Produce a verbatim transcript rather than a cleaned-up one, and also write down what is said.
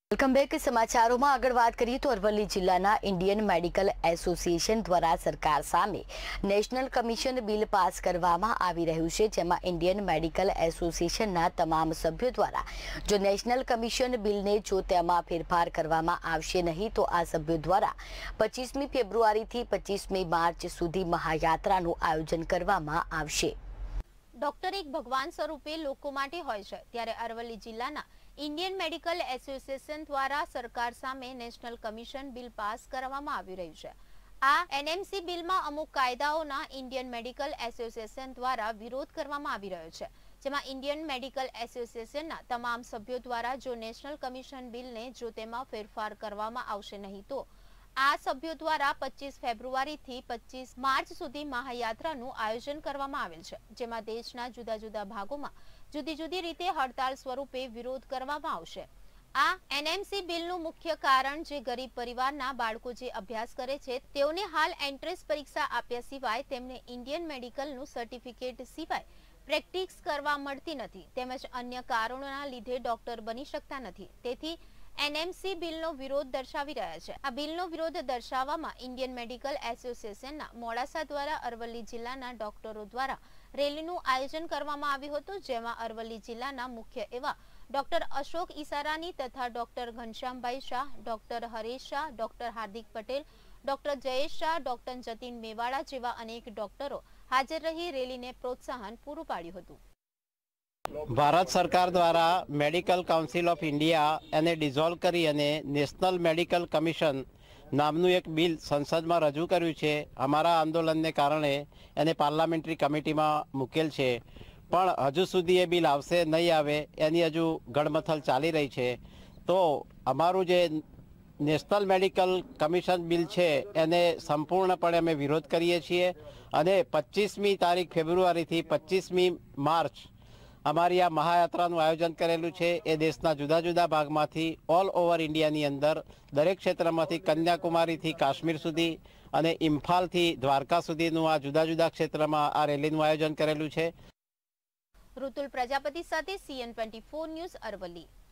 Welcome back. સમાચારોમાં આગળ વાત કરીએ તો અરવલ્લી જિલ્લાના ઇન્ડિયન મેડિકલ એસોસિએશન દ્વારા સરકાર સામે નેશનલ કમિશન બિલ પાસ કરવામાં આવી રહ્યું છે, જેમાં ઇન્ડિયન મેડિકલ એસોસિએશનના તમામ સભ્યો દ્વારા જો નેશનલ કમિશન બિલને જો તેમાં ફેરફાર કરવામાં આવશે નહીં તો આ સભ્યો દ્વારા પચીસમી ફેબ્રુઆરીથી પચીસમી માર્ચ સુધી મહાયાત્રાનું આયોજન કરવામાં આવશે। ડોક્ટર એક ભગવાન સ્વરૂપે લોકો માટે હોય છે, ત્યારે અરવલ્લી જિલ્લાના ઇન્ડિયન મેડિકલ એસોસિએશન દ્વારા સરકાર સામે નેશનલ કમિશન બિલ પાસ કરવામાં આવી રહ્યું છે। આ એનએમસી બિલમાં અમુક કાયદાઓના ઇન્ડિયન મેડિકલ એસોસિએશન દ્વારા વિરોધ કરવામાં આવી રહ્યો છે, જેમાં ઇન્ડિયન મેડિકલ એસોસિએશનના તમામ સભ્યો દ્વારા જો નેશનલ કમિશન બિલને જો તેમાં ફેરફાર કરવામાં આવશે નહીં તો આ સભ્યો દ્વારા પચીસ ફેબ્રુઆરીથી પચીસ માર્ચ સુધી મહાયાત્રાનું આયોજન કરવામાં આવેલ છે, જેમાં દેશના જુદા જુદા ભાગોમાં જુદી જુદી રીતે હડતાલ સ્વરૂપે વિરોધ કરવામાં આવશે। આ એનએમસી બિલનું મુખ્ય કારણ જે ગરીબ પરિવારના બાળકો જે અભ્યાસ કરે છે તેઓને હાલ એન્ટ્રન્સ પરીક્ષા આપ્યા સિવાય તેમને ઇન્ડિયન મેડિકલનું સર્ટિફિકેટ સિવાય પ્રેક્ટિસ કરવા મળતી નથી, તેમજ અન્ય કારણોના લીધે ડોક્ટર બની શકતા નથી। તેથી એનએમસી બિલનો વિરોધ દર્શાવી રહ્યા છે। આ બિલનો વિરોધ દર્શાવવામાં ઇન્ડિયન મેડિકલ એસોસિએશનના મોડાસા દ્વારા અરવલ્લી જિલ્લાના ડોક્ટરો દ્વારા રેલીનું આયોજન કરવામાં આવ્યું હતું, જેમાં અરવલ્લી જિલ્લાના મુખ્ય એવા ડોક્ટર અશોક ઈસારાની તથા doctor Ghanshyambhai Shah, doctor Haresh Shah, doctor Hardik Patel, doctor Jayesh Shah, doctor Jatin Mewada જેવા અનેક ડોક્ટરો હાજર રહી રેલીને પ્રોત્સાહન પૂરું પાડ્યું હતું। ભારત સરકાર દ્વારા મેડિકલ કાઉન્સિલ ઓફ ઇન્ડિયા એને ડિઝોલ્વ કરી અને નેશનલ મેડિકલ કમિશન નામનું એક બિલ સંસદમાં રજૂ કર્યું છે। અમારા આંદોલનને કારણે એને પાર્લામેન્ટરી કમિટીમાં મૂકેલ છે, પણ હજુ સુધી એ બિલ આવશે નહીં આવે એની હજુ ગડમથલ ચાલી રહી છે। તો અમારું જે નેશનલ મેડિકલ કમિશન બિલ છે એને સંપૂર્ણપણે અમે વિરોધ કરીએ છીએ અને પચીસમી તારીખ ફેબ્રુઆરીથી પચીસમી માર્ચ અમારી આ મહાયાત્રાનું આયોજન કરેલું છે। એ દેશના જુદા જુદા ભાગમાંથી ઓલ ઓવર ઇન્ડિયાની અંદર દરેક ક્ષેત્રમાંથી કન્યાકુમારીથી કાશ્મીર સુધી અને ઇમ્ફાલથી દ્વારકા સુધીનું આ જુદા જુદા ક્ષેત્રમાં આ રેલીનું આયોજન કરેલું છે। ઋતુલ પ્રજાપતિ સાથે CN twenty four news Aravalli.